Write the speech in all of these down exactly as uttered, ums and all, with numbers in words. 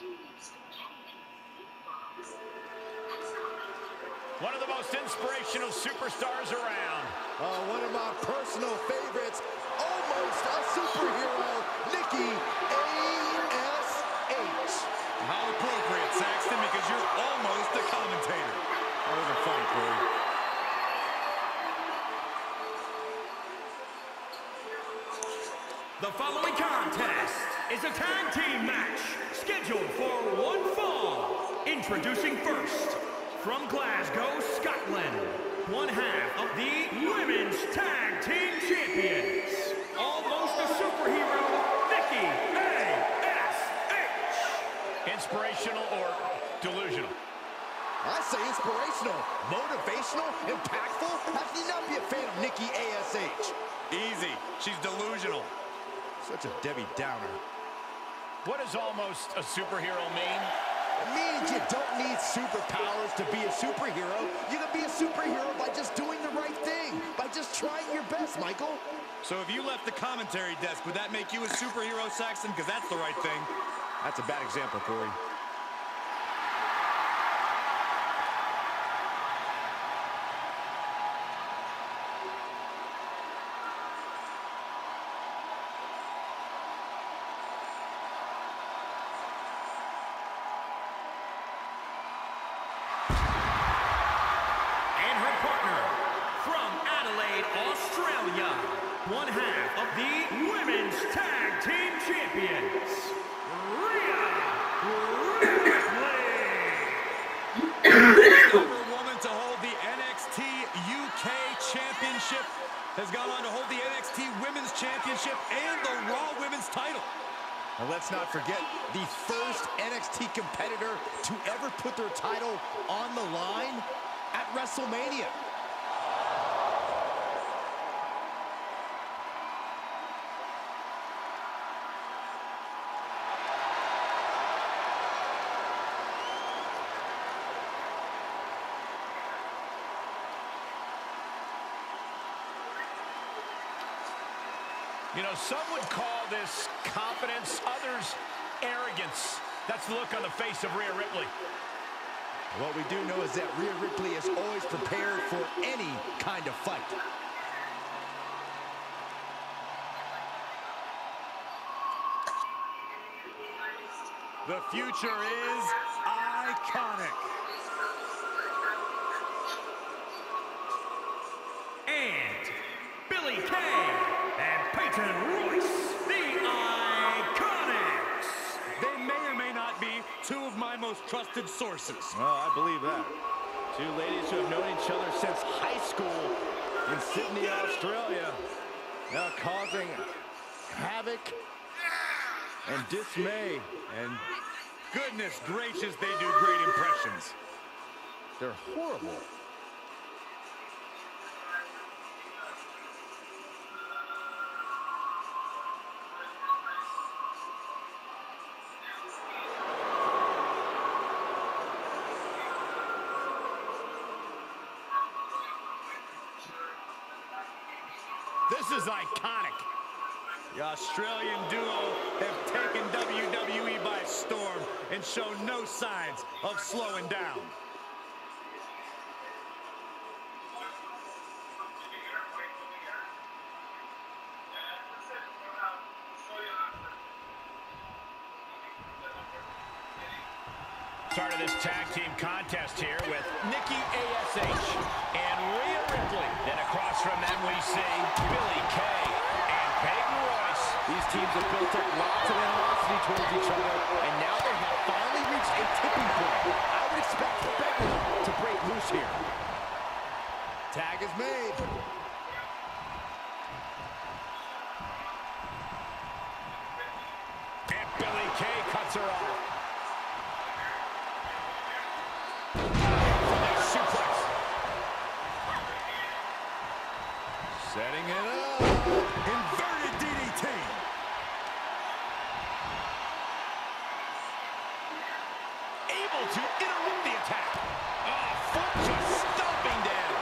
One of the most inspirational superstars around. Uh, one of my personal favorites, almost a superhero, Nikki A S H. How appropriate, Saxton, because you're almost a commentator. That wasn't funny, Corey. The following contest is a tag team match scheduled for one fall. Introducing first, from Glasgow, Scotland, one half of the Women's Tag Team Champions, almost a superhero, Nikki A S H. Inspirational or delusional? I say inspirational, motivational, impactful. How can you not be a fan of Nikki A S H? Easy. She's delusional. Such a Debbie Downer. What does almost a superhero mean? It means you don't need superpowers to be a superhero. You can be a superhero by just doing the right thing, by just trying your best, Michael. So if you left the commentary desk, would that make you a superhero, Saxton? Because that's the right thing. That's a bad example, Corey. One half of the Women's Tag Team Champions, Rhea Ripley. Former woman to hold the N X T U K Championship has gone on to hold the N X T Women's Championship and the Raw Women's title. And let's not forget the first N X T competitor to ever put their title on the line at WrestleMania. You know, some would call this confidence, others arrogance. That's the look on the face of Rhea Ripley. What we do know is that Rhea Ripley is always prepared for any kind of fight. The future is iconic. And Billie Kay and Peyton Royce, the Iconics. They may or may not be two of my most trusted sources. Well, I believe that. Two ladies who have known each other since high school in Sydney, Australia, now causing havoc and dismay. And goodness gracious, they do great impressions. They're horrible. This is iconic. The Australian duo have taken W W E by storm and show no signs of slowing down. Started this tag team contest here with Nikki A S H and Rhea Ripley. Then across from them we see Billie Kay and Peyton Royce. These teams have built up lots of animosity towards each other, and now they have finally reached a tipping point. I would expect Becky to break loose here. Tag is made. And Billie Kay cuts her off. Setting it up. Inverted D D T. Able to interrupt the attack. Oh, foot just stomping down.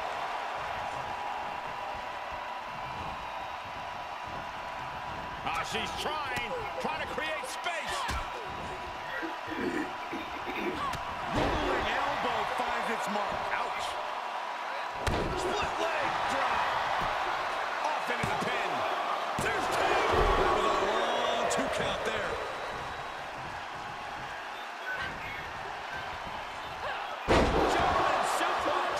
Oh, She's trying, trying to create space. Rolling elbow finds its mark. Ouch. Split leg drop. Off into the pin. There's two. That was a long two count there. German suplex.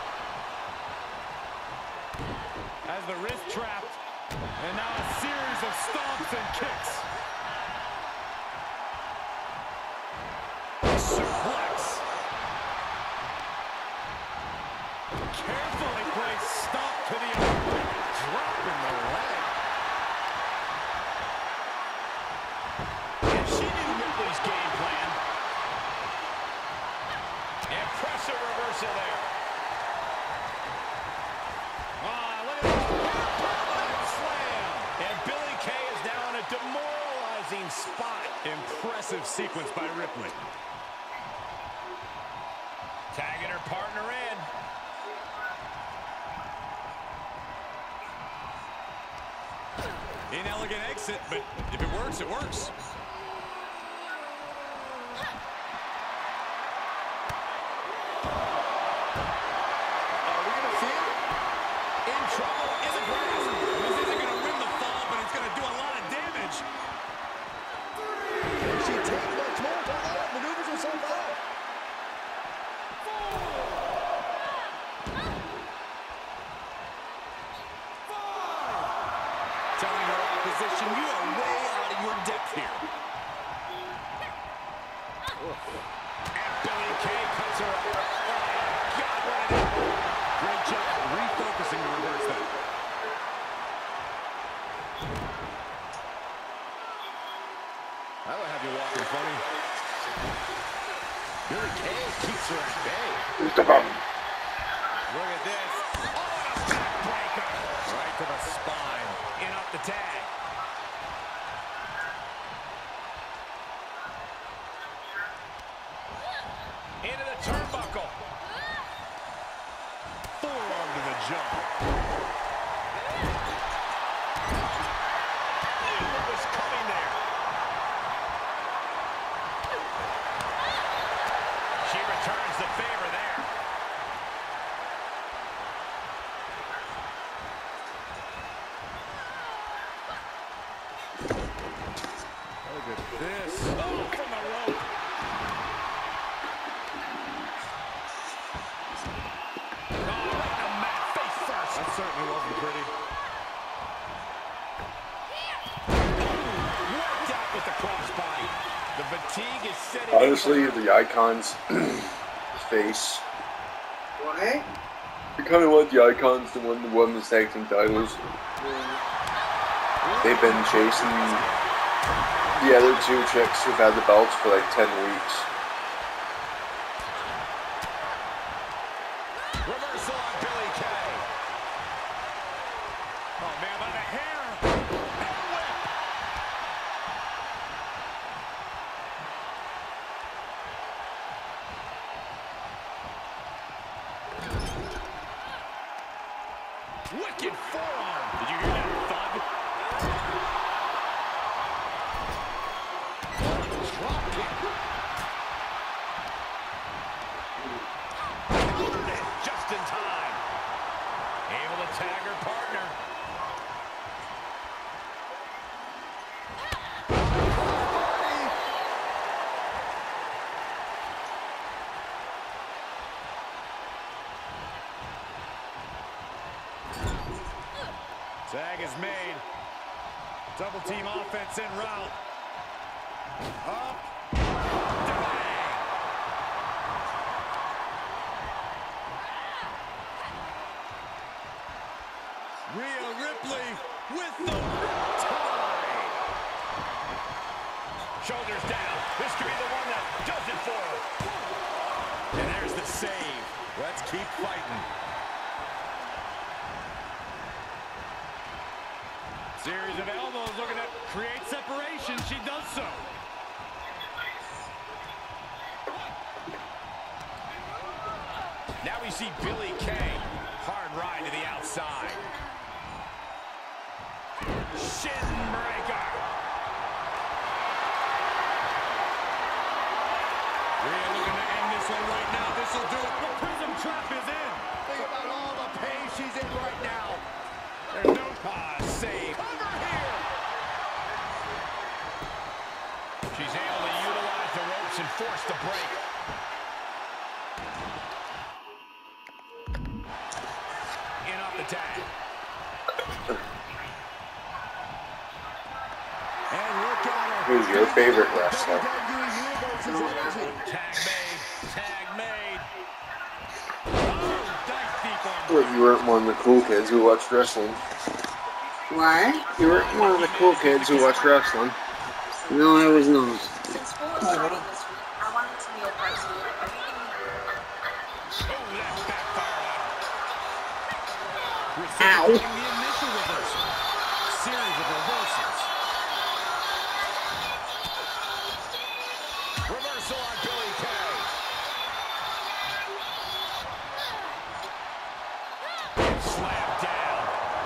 Has the wrist trapped. And now a series of stomps and kicks. Suplex. Carefully placed stomp to the arm. Drop in the leg. And she knew Ripley's game plan. Impressive reversal there. Ah, look at that. Slam. And Billie Kay is now in a demoralizing spot. Impressive sequence by Ripley. Tagging her partner in. Inelegant exit, but if it works, it works. Are we going to see it? In trouble in the grass. This isn't going to win the fall, but it's going to do a lot of damage. Can she take much more? Oh, maneuvers herself out. Telling her opposition, you are way out of your depth here. And Billie Kay cuts her up. Oh, God, what an elbow. Great job refocusing to reverse that. That'll have you walking funny. Billie Kay keeps her at bay. Look at this. Oh, and a backbreaker. Right to the spine. In up the tag. Into the turnbuckle. Forearm to the jaw. Knew what was coming there. She returns the favor there. Look at this. Oh, from the rope. Oh, right to mat, face first. That certainly wasn't pretty. Worked out with the crossbody. The fatigue is setting. Honestly, the Icons face. What? I kind of want the Icons to win the women's tag team titles. They've been chasing the other two chicks who've had the belts for like ten weeks. Reversal on Billie Kay. Oh, man, by the hair. And a whip. Wicked forearm. Did you hear that thud? Drop kick. Countered it just in time. Able to tag her partner. Tag is made. Double team offense en route. Up. Bang. Rhea Ripley with the tie. Shoulders down. This could be the one that does it for her. And there's the save. Let's keep fighting. Series of elbows looking to create separation. She does so. Now we see Billie Kay. Hard ride to the outside. Shin breaker. will do it. The Prism Trap is in. Think about all the pain she's in right now. There's no ah, save. Over here. She's able to utilize the ropes and force the break. In off the tag. And look at her. Who's your favorite wrestler? Tag made. Tag made. Oh, dive deep on. Well, you weren't one of the cool kids who watched wrestling. What? You weren't one of the cool kids who watched wrestling. No, I was not. Since school is starting this week, I wanted to meal prep so that everything we do. Oh, that backfired on her. Ow. The initial reversal. Series of reversals. Reversal on Billie Kay. Slammed down.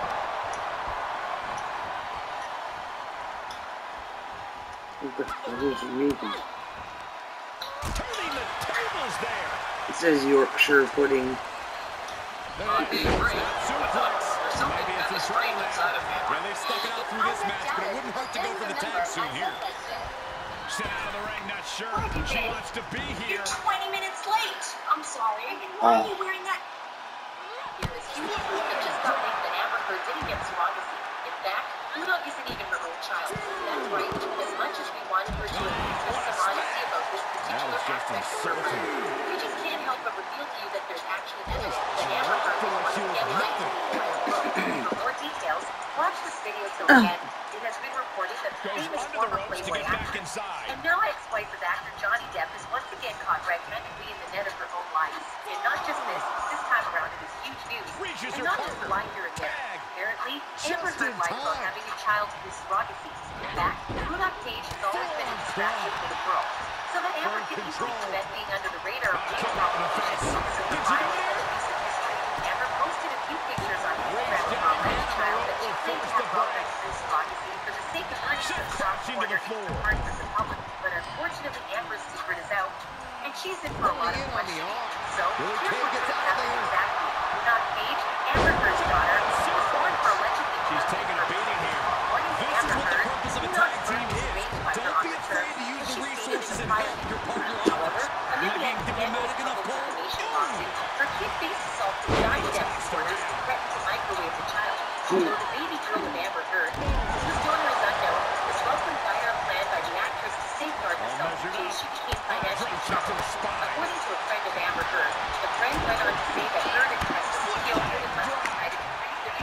What the hell is it reading? Turning the tables there. It says Yorkshire pudding. Maybe it's a straight now. Yeah, they've stuck it out through this match, but it wouldn't hurt to go for the tag soon here. Sent out of the ring, not sure she wants to be here. You're twenty minutes late. I'm sorry. Why are you wearing that? There is huge proof that just got leaked that Amber Heard didn't get surrogacy. In fact, Udo isn't even her own child. That's right. As much as we wanted her to express some honesty about this particular aspect of her birth, we just can't help but reveal to you that there's actually evidence that Amber Heard was once again lied to you. For more details, watch this video till the end. It has been reported that the Goes famous under the former ropes to Playboy get back actress inside. and now ex-wife of actor Johnny Depp is once again caught red-handedly in the net of her own life. And not just this, this time around it is huge news. Reaches And her not just partner. lying here and there. Tag. Apparently, Just Amber in Heard lied about time. having a child through surrogacy. In fact, Bruno Cage has always been a distraction for the world. So that Amber can easily prevent being under the radar of these problems because of the violence and abusive history. Amber posted a few pictures on Instagram of her alleged child that she claimed had progress through surrogacy for the sake of earning some soft corner into the hearts of the public. But unfortunately, Amber's secret is out, and she's in for a lot of questioning. So, here's what just happened exactly. Not Paige, Amber Heard's daughter, was born for allegedly She's taking a beating here. According to This is Amber what the Heard, purpose of a Bruno tag team was is. raped by her Don't on be the afraid turf, to use and the she stated resources it and violently. help your partner However, out. amid Not the being diplomatic enough, defamation Cole? lawsuit, her kid faced assault from Johnny Depp supporters who threatened to microwave the child. Although the baby girl of Amber Heard, whose donor is unknown, was welcomed by her plan by the actress to safeguard herself in case she became financially troubled. According to a friend of Amber Heard, the friend went on to say that Heard and Texas killed her and left her side of the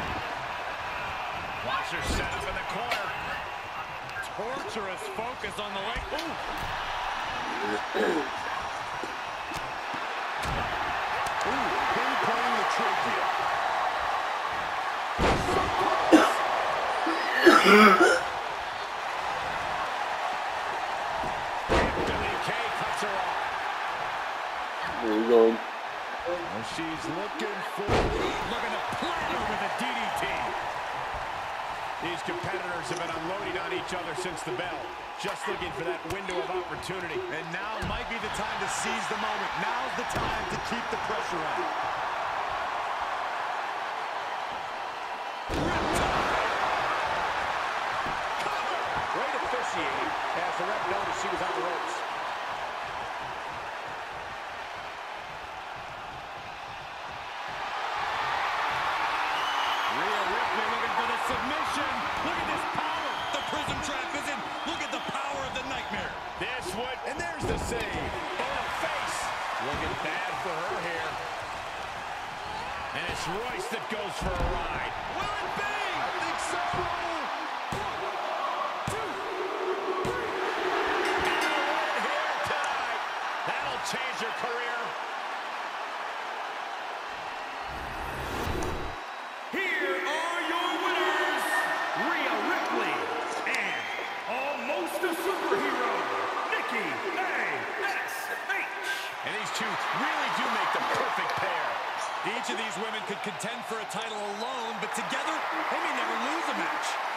Watch her set up in the corner. Torturous focus on the leg. Ooh. Ooh, pinpointing the trachea. Billie Kay cuts her off. Where are you going? And she's looking for... Looking to platter with a D D T. These competitors have been unloading on each other since the bell. Just looking for that window of opportunity. And now might be the time to seize the moment. Now's the time to keep the pressure on. Great officiating as the ref noticed she was on the ropes. Rhea Ripley looking for the submission. Look at this power. The Prism Trap is in. Look at the power of the Nightmare. This would, and there's the save. Oh, the face. Looking bad for her here. And it's Royce that goes for a ride. Will it be? I think so. Here tonight. That'll change her career. Here are your winners, Rhea Ripley and almost a superhero, Nikki A S H. And these two really do make the perfect pair. Each of these women could contend for a title alone, but together, they may never lose a match.